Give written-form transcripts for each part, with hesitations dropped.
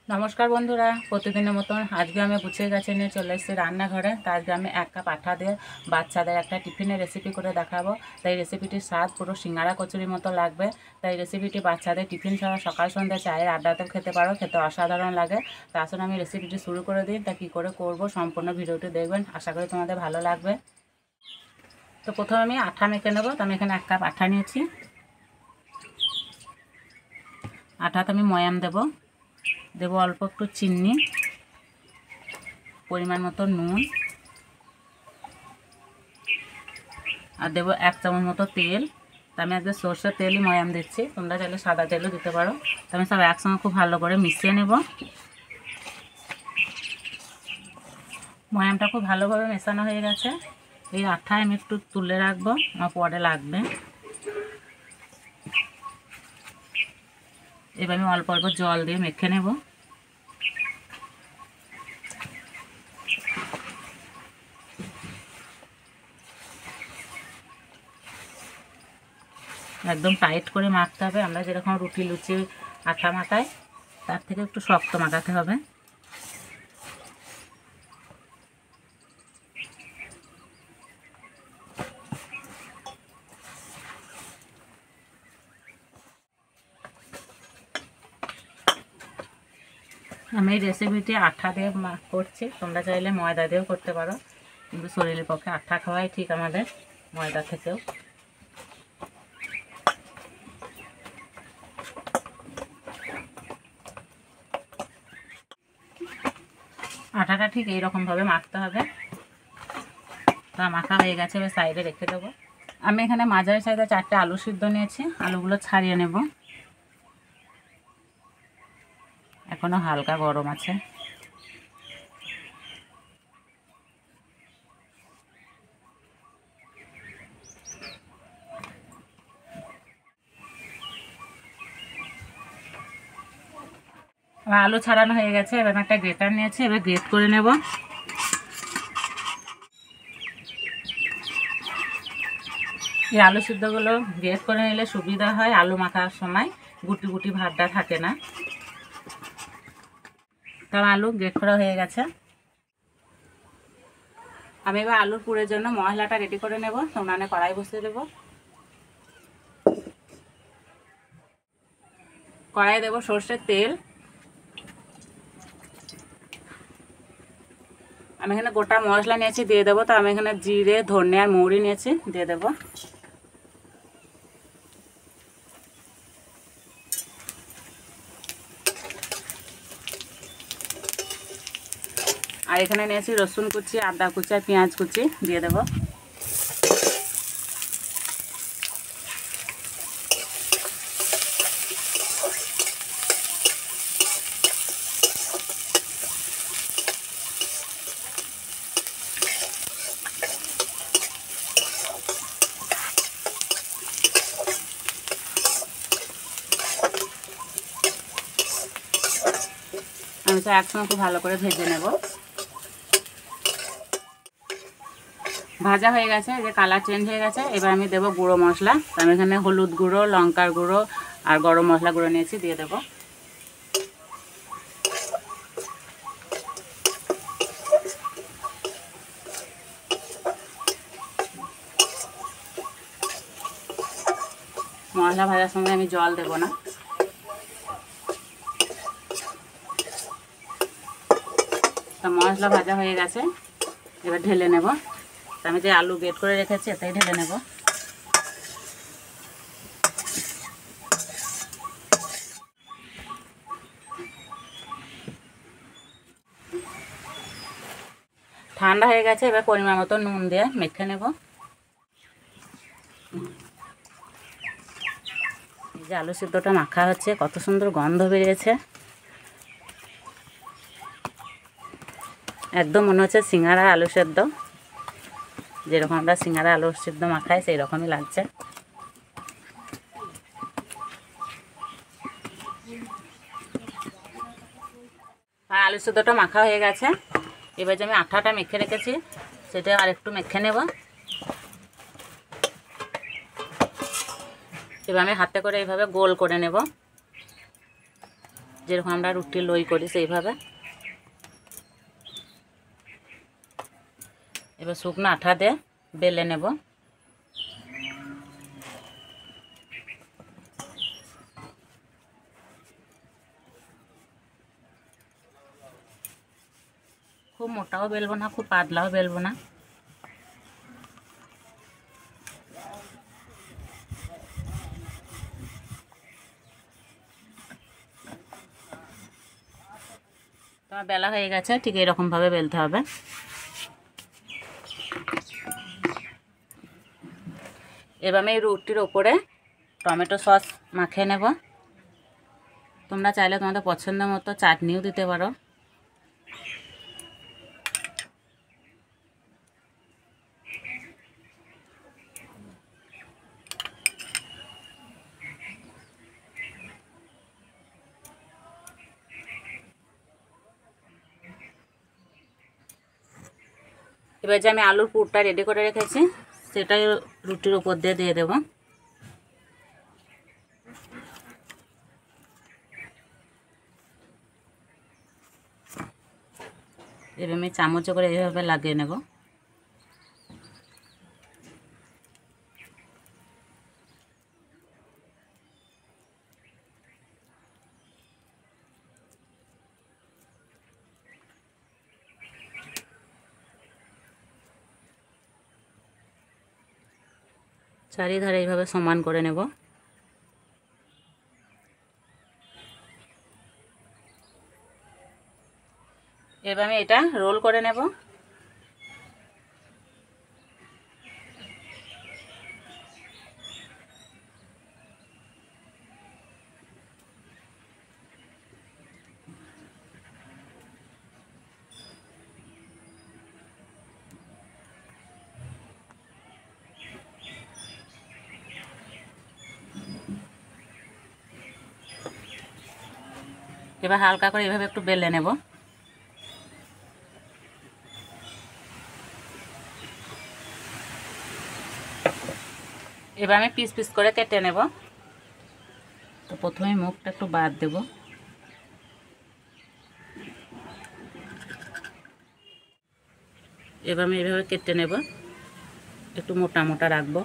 नमस्कार बंधुरा प्रतिदिन मतन आज के गुछिए गाछे निये चले एसेछि रान्नाघरे। तो आज के एक कप आटा दिए बाच्चादेर एक टिफिने रेसिपि करे देखाबो। ताई रेसिपिटिर स्वाद पुरो सिंगाड़ा कचुरिर मतो लागबे। ताई रेसिपिटी बाच्चादेर टिफिन छाड़ा सकाल सन्ध्या चायेर आड्डातेও खेते पारो, खेते असाधारण लागे। तो आसुन आमि रेसिपिटी शुरू करे दिई। ता कि करे करब सम्पूर्ण भिडियोटी देखबेन, आशा करी तोमादेर भालो लागबे। तो प्रथमे आमि आटा मेखे नेब। तो आमि एखाने एक कप आटा निয়েছি। आटाते आमि मयाम देब, देव अल्प एकटू चिनी, परिमाण मतो नुन और देव एक चामच मतो तेल। तो आमि आज सर्षेर तेल ही मयाम दिচ্ছি, তোমরা চাইলে সাদা তেলও দিতে পারো। তো আমি সব একসঙ্গে খুব ভালো করে মিশিয়ে নেব। ময়ামটা খুব ভালোভাবে মেশানো হয়ে গেছে। এই আটায় আমি একটু তুলে রাখবো, আমার পরে লাগবে। এবার আমি অল্প অল্প জল দিয়ে মেখে নেব। एकदम टाइट करे माखते हैं। আমরা যেরকম রুটি লুচি আটা মাখাই তার থেকে একটু শক্ত মাখাতে হবে। আমি এই রেসিপিটি আটা দিয়ে করছি, তোমরা চাইলে ময়দা দিয়েও করতে পারো, কিন্তু শরীরের পক্ষে আটা খাওয়াই ঠিক আমাদের ময়দা থেকেও। আটাটা ঠিক এই রকম ভাবে মাখতে হবে। তো মাখা হয়ে গেছে, এবার সাইডে রেখে দেব। আমি এখানে মাঝারি সাইজে 4টে আলু সিদ্ধ নিয়েছি, আলুগুলো ছাড়িয়ে নেব। এখনো হালকা গরম আছে। আলু ছাড়ানো হয়ে গেছে, এবার একটা গ্রেটার নিয়েছি, এবার গ্রেট করে নেব। এই আলু সিদ্ধগুলো গ্রেট করে নিলে সুবিধা হয়, আলু মাখার সময় গুটি গুটি ভাবটা থাকে না। তার আলু গ্রেট করা হয়ে গেছে। আমি এবার আলুর পুরের জন্য মশলাটা রেডি করে নেব। উনানে কড়াই বসিয়ে দেব। কড়াইয়ে দেব সরষের তেল। আমি এখানে গোটা মশলা নিয়েছি, দিয়ে দেবো। তো আমি এখানে জিরে, ধনে আর মৌরি নিয়েছি, দিয়ে দেব। আর এখানে নিয়েছি রসুন কুচি, আদা কুচি আর পেঁয়াজ কুচি, দিয়ে দেব। আমি তো একসঙ্গে খুব ভালো করে ভেজে নেব। ভাজা হয়ে গেছে, যে কালার চেঞ্জ হয়ে গেছে। এবার আমি দেব গুঁড়ো মশলা। আমি এখানে হলুদ গুঁড়ো, লঙ্কার গুঁড়ো আর গরম মশলা গুঁড়ো নিয়েছি, দিয়ে দেব। মশলা ভাজার সঙ্গে আমি জল দেব না। তো মশলা ভাজা হয়ে গেছে, এবার ঢেলে নেব। আমি যে আলু গ্রেট করে রেখেছি এটাই ঢেলে নেব। ঠান্ডা হয়ে গেছে, এবার পরিমাণ মতো নুন দিয়ে মেখে নেব। এই যে আলু সিদ্ধটা মাখা হচ্ছে, কত সুন্দর গন্ধ বেরিয়েছে। একদম মনে হচ্ছে সিঙ্গারা আলু সেদ্ধ, যেরকম আমরা সিঙ্গারা আলু সিদ্ধ মাখাই সেই রকমই লাগছে। আর আলু সিদ্ধটা মাখা হয়ে গেছে। এবার যে আমি আটাটা মেখে রেখেছি সেটা আর একটু মেখে নেব। এবার আমি হাতে করে এইভাবে গোল করে নেব। যেরকম আমরা রুটি লই করি সেইভাবে। এবার শুকনো আঠা দিয়ে বেলে নেব। খুব মোটাও বেলবো না, খুব পাতলাও বেলবো না। তোমার বেলা হয়ে গেছে, ঠিক এরকমভাবে বেলতে হবে। এবার আমি এই রুটির ওপরে টমেটো সস মাখিয়ে নেব। তোমরা চাইলে তোমাদের পছন্দ মতো চাটনিও দিতে পারো। এবার যে আমি আলুর পুরটা রেডি করে রেখেছি সেটাই রুটির উপর দিয়ে দেবো। এবার আমি চামচে করে এইভাবে লাগিয়ে নেব। চারিধারে এইভাবে সমান করে নেব। এবার আমি এটা রোল করে নেব। এবার হালকা করে এইভাবে একটু বেলে নেব। এবার আমি পিস পিস করে কেটে নেব। তো প্রথমে মুখটা একটু বাদ দেব। এবার আমি এইভাবে কেটে নেব, একটু মোটা মোটা রাখবো।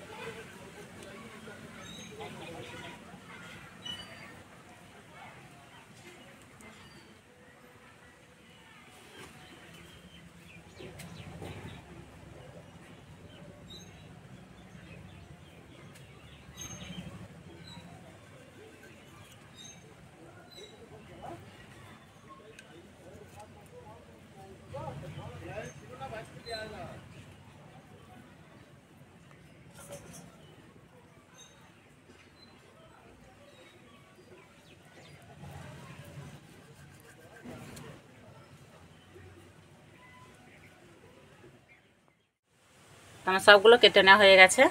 আমার সবগুলো কেটে নেওয়া হয়ে গেছে।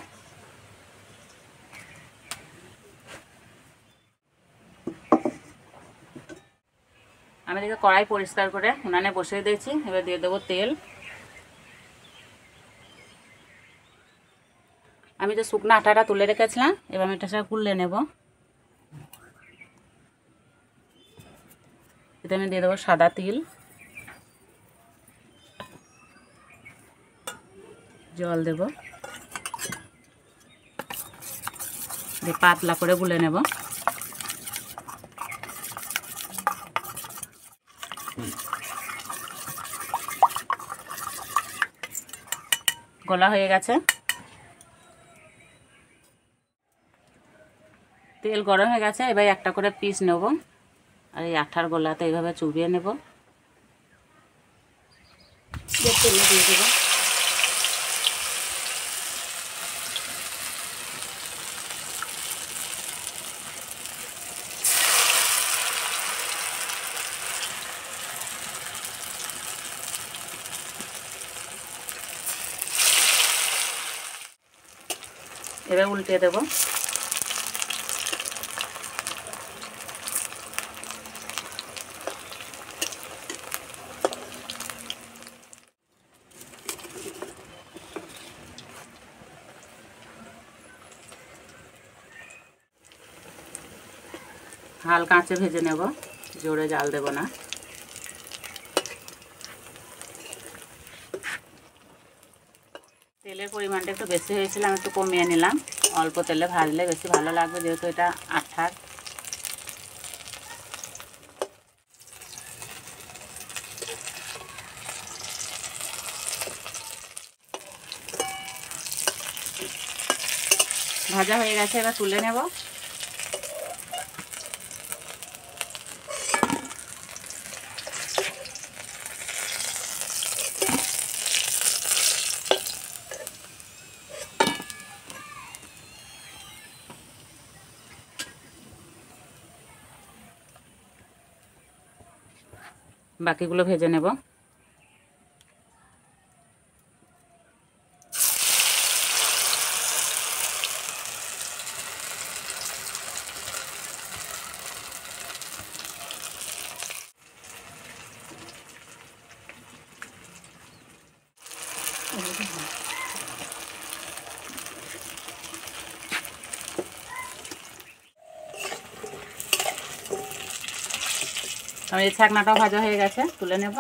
আমি দেখে কড়াই পরিষ্কার করে উনানে বসিয়ে দিয়েছি। এবার দিয়ে দেবো তেল। আমি যে শুকনো আটাটা তুলে রেখেছিলাম এবার আমি এটা সব গুলে নেব। এতে আমি দিয়ে দেবো সাদা তিল, জল দেব, দিয়ে পাতলা করে গুলে নেব। গলা হয়ে গেছে। তেল গরম হয়ে গেছে। এবার একটা করে পিস নেব আর এই আঠার গোলাতে এইভাবে চুবিয়ে নেব। তেলে দিয়ে দেবো। এবার উল্টে দেব। হালকা আঁচে ভেজে নেব। জোরে জাল দেব না। তেলের পরিমাণটা একটু বেশি হয়েছিল, আমি একটু কমিয়ে নিলাম। অল্প তেলে ভাজলে বেশি ভালো লাগবে, যেহেতু এটা আঠার। ভাজা হয়ে গেছে, এবার তুলে নেব। বাকিগুলো ভেজে নেব। আর এই ছাকনাটাও ভাজা হয়ে গেছে, তুলে নেব।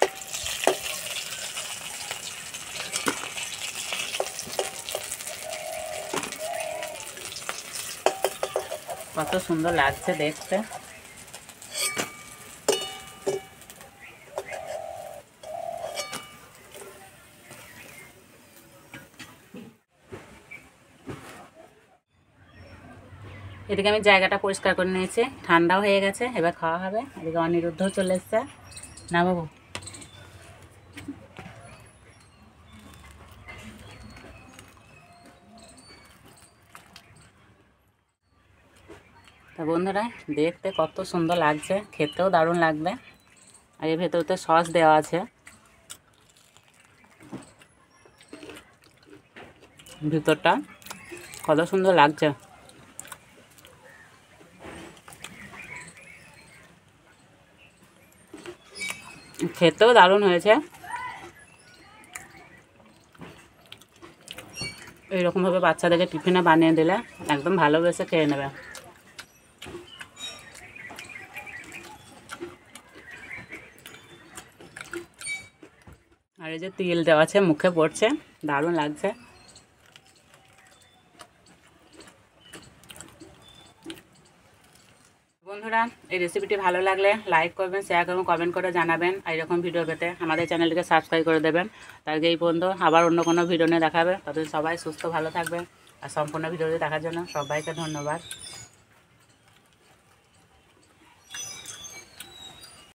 কত সুন্দর লাগছে দেখতে। এদিকে আমি জায়গাটা পরিষ্কার করে নিয়েছি, ঠান্ডাও হয়ে গেছে, এবার খাওয়া হবে। এদিকে অনিরুদ্ধও চলে এসছে। না বাবু, তা বন্ধুরা দেখতে কত সুন্দর লাগছে, খেতেও দারুণ লাগবে। আর এর ভেতরতে সস দেওয়া আছে, ভিতরটা কত সুন্দর লাগছে। খেতেও দারুণ হয়েছে। এইরকমভাবে বাচ্চাদেরকে টিফিনে বানিয়ে দিলে একদম ভালোবেসে খেয়ে নেবে। আর এই যে তিল দেওয়া আছে, মুখে পড়ছে, দারুণ লাগছে। বন্ধুরা এই রেসিপিটি ভালো লাগলে লাইক করবেন, শেয়ার করবেন, কমেন্ট করে জানাবেন। আর এরকম ভিডিও পেতে আমাদের চ্যানেলটিকে সাবস্ক্রাইব করে দেবেন। তার এই পর্যন্ত আবার অন্য কোনো ভিডিও নিয়ে দেখাবে। ততদিন সবাই সুস্থ ভালো থাকবেন। আর সম্পূর্ণ ভিডিওটি দেখার জন্য সবাইকে ধন্যবাদ।